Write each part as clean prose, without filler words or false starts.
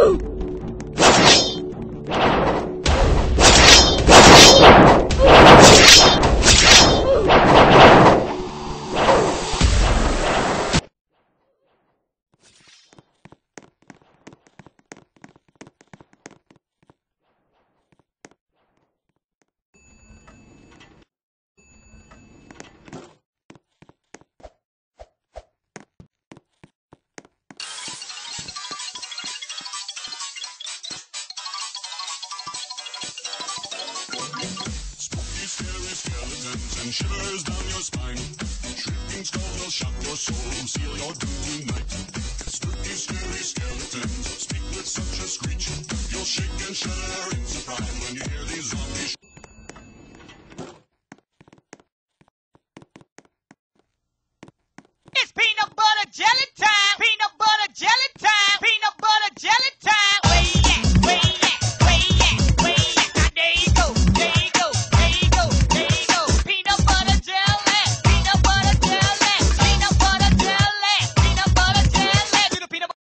Spooky, scary skeletons and shivers down your spine. Shrieking skulls will shock your soul, seal your doom tonight. Spooky, scary skeletons speak with such a screech. You'll shake and shudder in surprise when you hear these zombies. It's peanut butter jelly time. Peanut butter jelly time. Peanut butter jelly time. Where you at? Where you at? Where you at? Where you at? Now there you go. There you go. There you go. There you go. Peanut butter jelly. Peanut butter jelly. Peanut butter jelly. Peanut butter jelly. Do the peanut butter.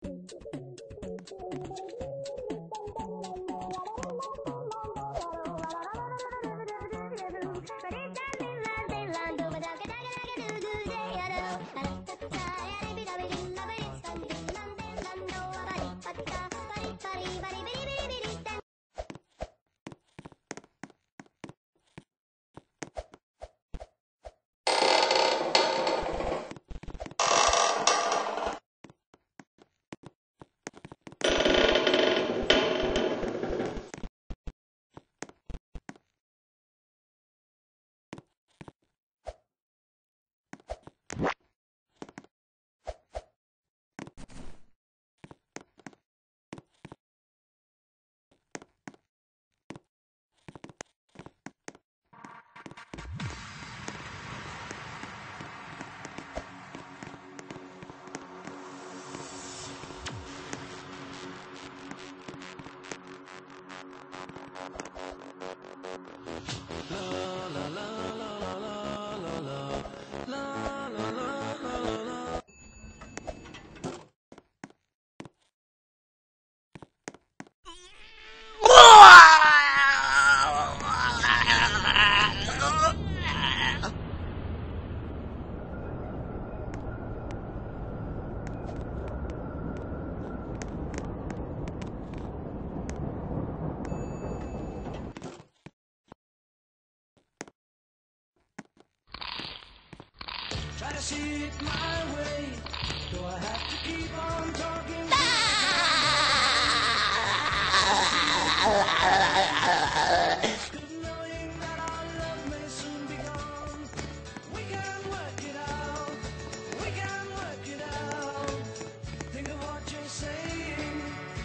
Try to see it my way. Do I have to keep on talking? Good knowing that our love may soon be gone. We can work it out. We can work it out. Think of what you're saying.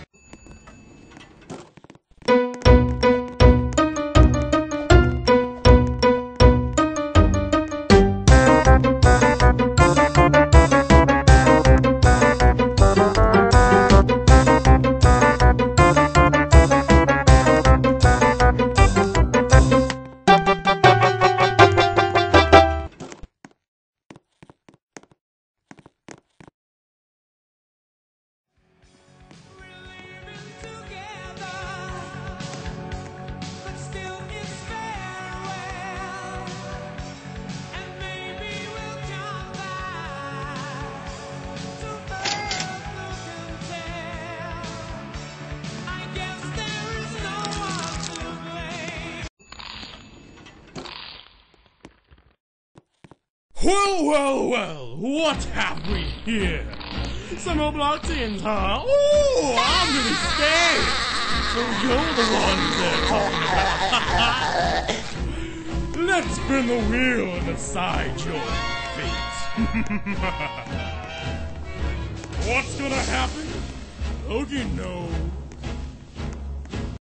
Well, well, well, what have we here? Some Obloxians, huh? Ooh, I'm really scared! So you're the ones they're talking about. Let's spin the wheel and decide your fate. What's gonna happen? Don't you know?